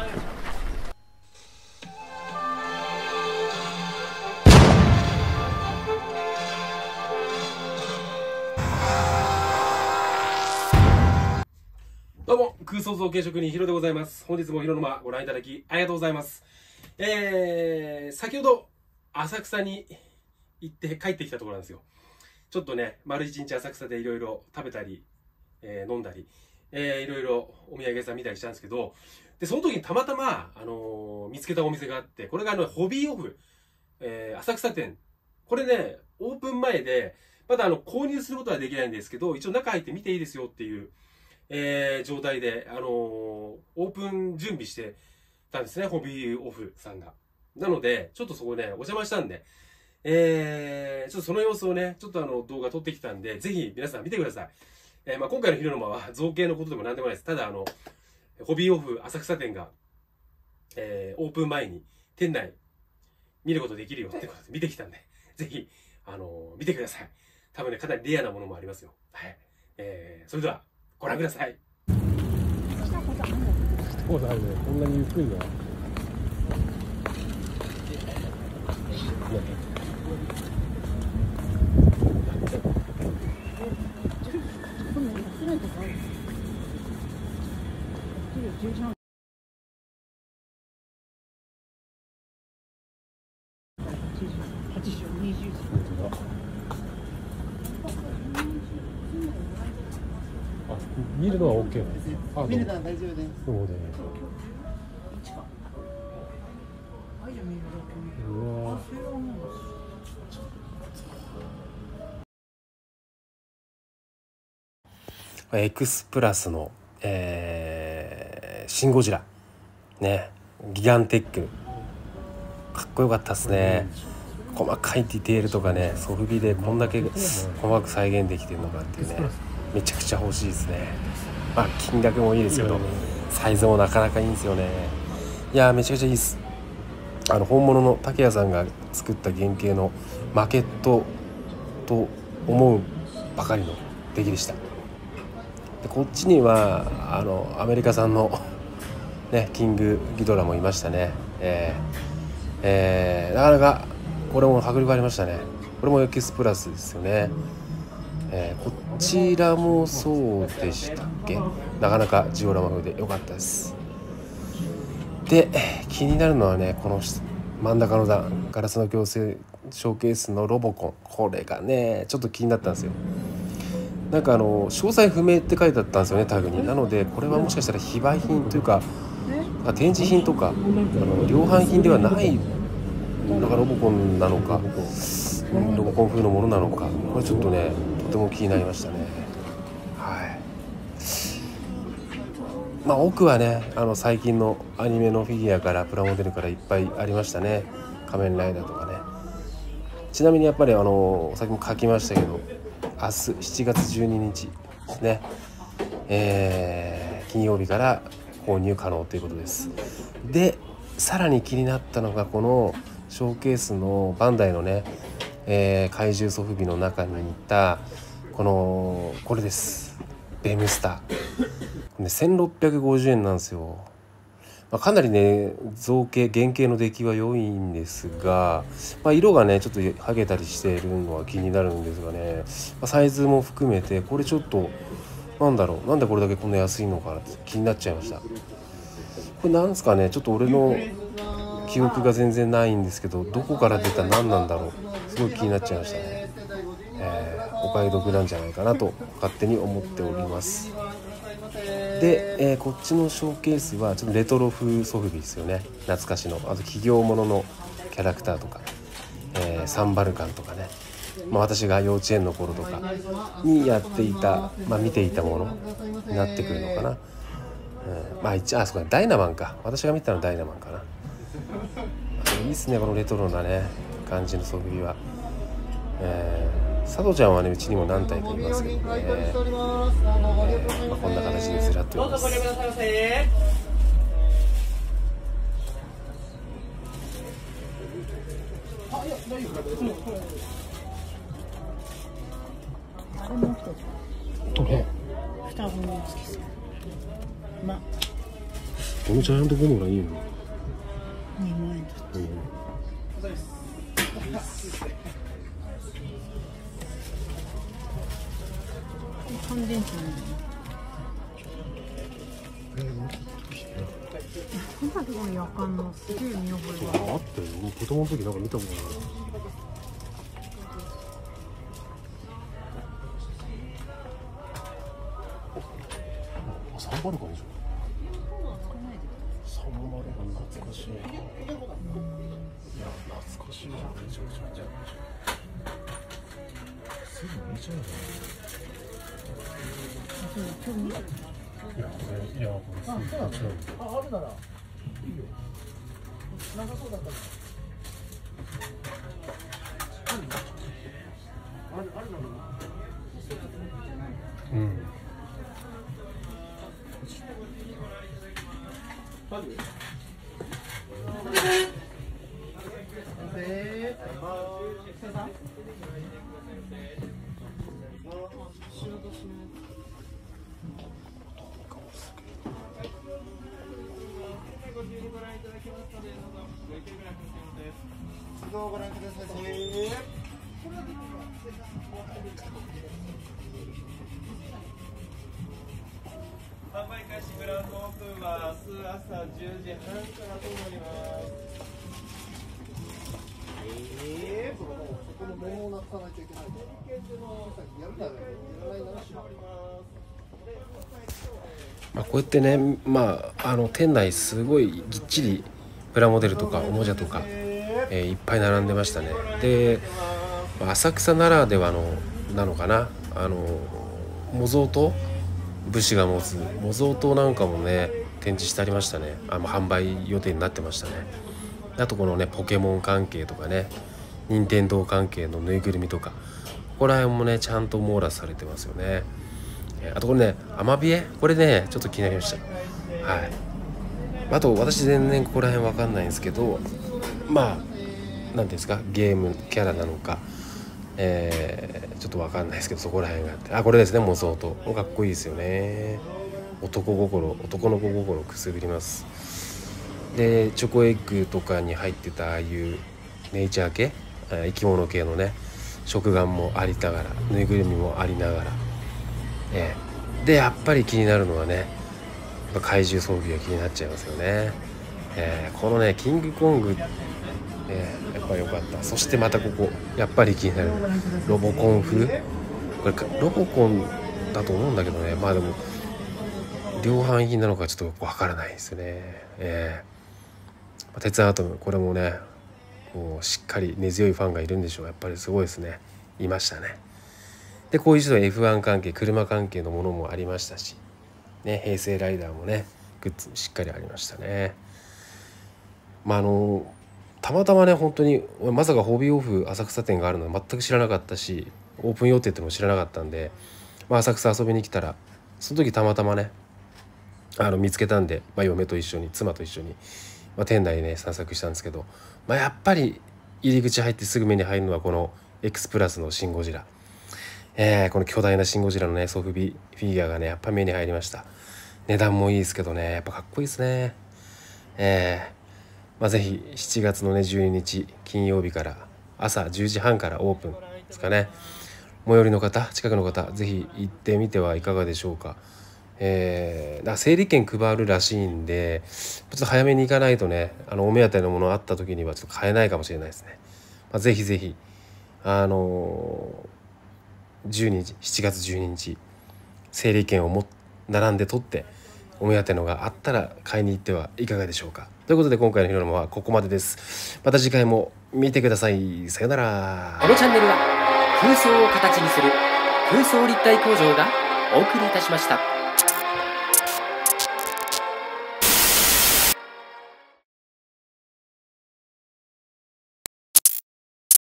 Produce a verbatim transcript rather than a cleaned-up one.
どうも、空想造形職人ヒロでございます。本日もヒロの間ご覧いただきありがとうございます。えー、先ほど浅草に行って帰ってきたところなんですよ。ちょっとね、丸一日浅草でいろいろ食べたり、えー、飲んだり、えー、いろいろお土産屋さん見たりしたんですけど、で、その時にたまたま、あのー、見つけたお店があって、これがあの、ホビーオフ、えー、浅草店。これね、オープン前で、まだあの、購入することはできないんですけど、一応中入って見ていいですよっていう、えー、状態で、あのー、オープン準備してたんですね、ホビーオフさんが。なので、ちょっとそこね、お邪魔したんで、えー、ちょっとその様子をね、ちょっとあの動画撮ってきたんで、ぜひ皆さん見てください。えー、まあ今回のヒロの間は造形のことでも何でもないです。ただあの、ホビーオフ浅草店が、えー、オープン前に店内見ることできるよってことで見てきたんで、ぜひ、あのー、見てください。多分ね、かなりレアなものもありますよ。はい。えー、それでは、ご覧ください。 そうだね、こんなにゆっくりだ。あ、見るのは OK なんですか。あ、見るのは大丈夫です。そうで。うわ。 エクスプラスの、えー、シン・ゴジラね、ギガンテックかっこよかったですね。細かいディテールとかね、ソフビでこんだけ細かく再現できてるのかっていうね、めちゃくちゃ欲しいですね。まあ金額もいいですけど、サイズもなかなかいいんですよね。いやー、めちゃくちゃいいです。あの本物の竹谷さんが作った原型のマケットと思うばかりの出来でした。でこっちにはあのアメリカ産のね、キングギドラもいましたね。えーえー、なかなかこれも迫力ありましたね。これもエクスプラスですよね。えー、こちらもそうでしたっけ。なかなかジオラマ風で良かったです。で気になるのはね、この真ん中の段、ガラスの矯正ショーケースのロボコン、これがねちょっと気になったんですよ。なんかあの詳細不明って書いてあったんですよね、タグに。なのでこれはもしかしたら非売品というか展示品とかあの量販品ではないなんかロボコンなのか、ロボコン風のものなのか、これちょっとねとても気になりましたね。はい。まあ奥はね、あの最近のアニメのフィギュアからプラモデルからいっぱいありましたね。仮面ライダーとかね。ちなみにやっぱりあのさっきも書きましたけど、明日しちがつじゅうににちですね、えー、金曜日から購入可能ということです。でさらに気になったのがこのショーケースのバンダイのね、えー、怪獣ソフビの中にいたこのこれです。ベムスターせんろっぴゃくごじゅうえんなんですよ。まあ、かなりね造形原型の出来は良いんですが、まあ、色がねちょっと剥げたりしているのは気になるんですがね、まあ、サイズも含めてこれちょっとなんだろう、なんでこれだけこんな安いのかなって気になっちゃいました。これなんですかね、ちょっと俺の記憶が全然ないんですけど、どこから出た何なんだろう、すごい気になっちゃいましたね。えー、お買い得なんじゃないかなと勝手に思っております。で、えー、こっちのショーケースはちょっとレトロ風ソフビですよね。懐かしの、あと企業もののキャラクターとか、えー、サンバルカンとかね、まあ、私が幼稚園の頃とかにやっていた、まあ、見ていたものになってくるのかな。うん、まあ一応あそこはダイナマンか、私が見たのはダイナマンかな。いいっすね、このレトロなね感じのソフビは。えー、佐藤ちゃんはねうちにも何体かいますけどね、えーまあ、こんな形でずらっといます。 どれ？双子の好きそう。ま。 このジャイアントゴムがいいの。 にまんえんです。 うん、 乾電池なのに。 えー、もうちょっと来てな。 こんなところにわかんのすげえ見覚えが。 あったよ。もう子供の時なんか見たことある。あ、サンバルカでしょ。サンバルカ懐かしい。いや、懐かしいじゃん。めちゃくちゃめちゃくちゃ。すぐ見ちゃうじゃん。いや、これ、いや、これすぐ見ちゃう。あ、あるなら。いいよ。長そうだったら。ある、あるなら。うん。 ご覧ください。販売開始グランドオープンは明日朝じゅうじはんからとなります。えー、そこの面をなくさないといけない。やるならやらないならしまります。 まあ、こうやってね、まあ、あの店内すごいぎっちりプラモデルとかおもちゃとか、えー、いっぱい並んでましたね。で、浅草ならではのなのかな、あの模造刀、武士が持つ模造刀なんかもね展示してありましたね。あの販売予定になってましたね。あとこのねポケモン関係とかね、任天堂関係のぬいぐるみとか、ここら辺もねちゃんと網羅されてますよね。あとこれねアマビエ、これねちょっと気になりました。はい。あと私全然ここら辺わかんないんですけど、まあ何ていうんですか、ゲームキャラなのか、えー、ちょっとわかんないですけど、そこら辺があって、あ、これですね、模造刀、かっこいいですよね。男心、男の子心をくすぐります。でチョコエッグとかに入ってたああいうネイチャー系、生き物系のね食玩もありながら、ぬいぐるみもありながら、えー、でやっぱり気になるのはね、怪獣装備が気になっちゃいますよね。えー、このねキングコング、えー、やっぱり良かった。そしてまたここやっぱり気になるロボコン風、これロボコンだと思うんだけどね、まあでも量販品なのかちょっとわからないですよね。えー、鉄アートム、これもねこうしっかり根強いファンがいるんでしょう。やっぱりすごいですね。いましたね。でこういう人は エフワン 関係、車関係のものもありましたし、ね、平成ライダーもねグッズしっかりありましたね。まああのたまたまね本当にまさかホビーオフ浅草店があるのは全く知らなかったし、オープン予定ってのも知らなかったんで、まあ、浅草遊びに来たらその時たまたまねあの見つけたんで、まあ、嫁と一緒に妻と一緒に、まあ、店内ね散策したんですけど、まあ、やっぱり入り口入ってすぐ目に入るのはこの X プラスのシン・ゴジラ、えー、この巨大なシン・ゴジラのねソフビフィギュアがねやっぱ目に入りました。値段もいいですけどね、やっぱかっこいいですね。えーまあ、ぜひしちがつのねじゅうににち金曜日から朝じゅうじはんからオープンですかね。最寄りの方、近くの方ぜひ行ってみてはいかがでしょうか。えー、だ整理券配るらしいんでちょっと早めに行かないとね、あのお目当てのものあった時にはちょっと買えないかもしれないですね。まあ、ぜひぜひあのー、じゅうににちしちがつじゅうににち整理券をも並んで取ってお目当てのがあったら買いに行ってはいかがでしょうか。ということで今回のひろのまはここまでです。また次回も見てください。さよなら。 このチャンネルは空想を形にする空想立体工場がお送りいたしました。